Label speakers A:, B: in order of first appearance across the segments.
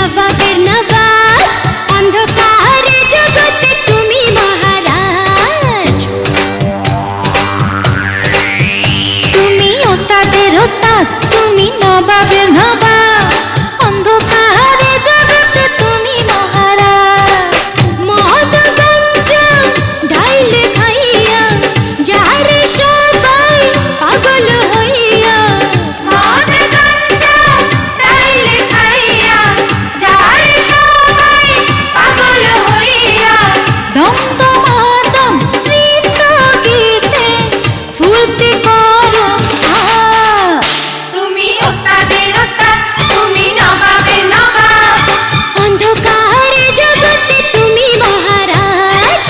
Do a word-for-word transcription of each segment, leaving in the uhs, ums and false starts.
A: নবাবের নবাব, অন্ধকারে জগতে তুমি মহারাজ। তুমি ওস্তাদের ওস্তাদ, তুমি নবাবের নবাব, অন্ধকারে জগতে তুমি মহারাজ। মদ গঞ্জা ডাইলে খাইয়া যারে সবাই পাগল হইয়া, মদ গঞ্জা ডাইলে খাইয়া যারে সবাই পাগল হইয়া, দমদমাদম নৃত্য গীতে ফুর্তি করো হাত। তুমি ওস্তাদের ওস্তাদ, তুমি নবাবের নবাব, অন্ধকারে জগতে তুমি মহারাজ।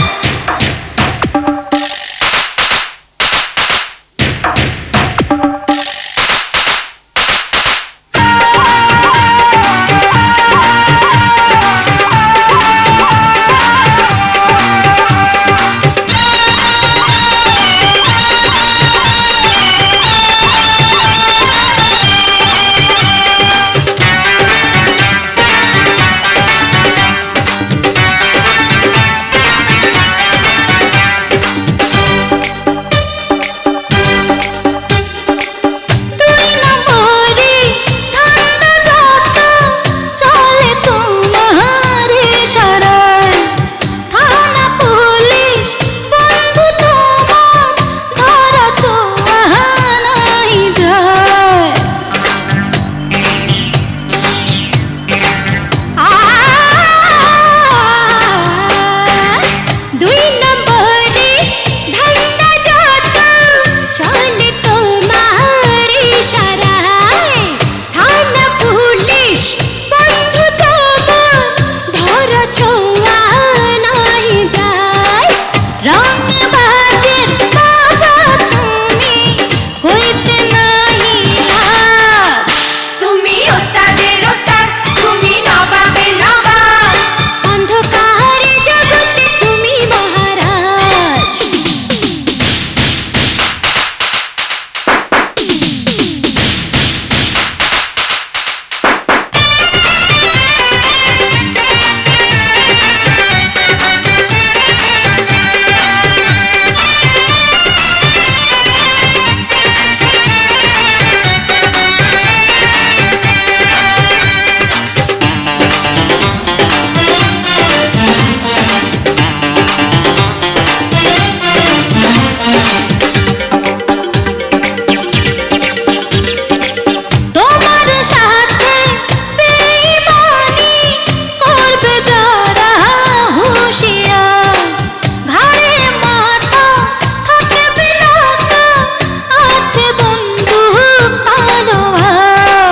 A: তুই নম্বরে ঠান্ডা যত চলে তোমার ইশারায়, থানা পুলিশ বন্ধু তোমার ধরা ছোঁয়া নাই যায়। দুই নম্বরে ঠান্ডা যত চলে তোমার ইশারায়, থানা পুলিশ বন্ধু তোমার ধরা ছোঁয়া নাই যায়। রংবাজের বাবা তুমি কইতে নাহি লাভ। তুমি ওস্তাদের ওস্তাদ, তুমি নবাবের নবাব, অন্ধকারে জগতে তুমি মহারাজ। তোমার সাথে বেঈমানি করবে যারা হুঁশিয়ার, ঘাড়ে মাথা থাকবে না তা, আছে বন্দুক তলোয়ার।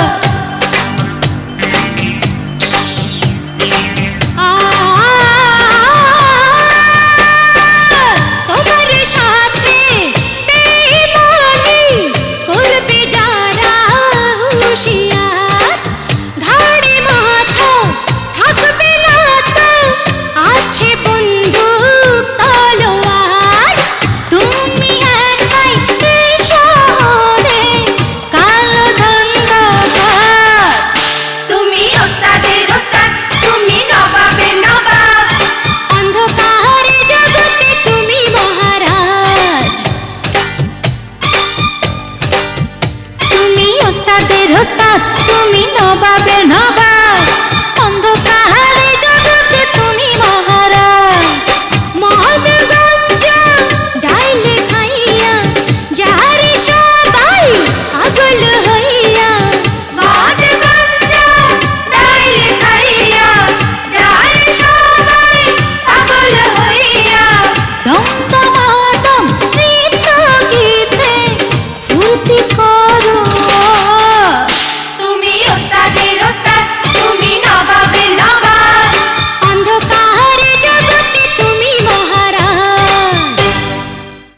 A: তোমার সাথে বেঈমানি করবে যারা হুঁশিয়ার, ঘাড়ে মাথা থাকবে না তা, আছে বন্দুক তলোয়ার। তুমি একাই এই শহরে কালো ধান্দাবাজ। তুমি ওস্তাদের ওস্তাদ, তুমি নবাবের নবাব, অন্ধকারে জগতে তুমি মহারাজ। তুমি ওস্তাদের ওস্তাদ, তুমি নবাবের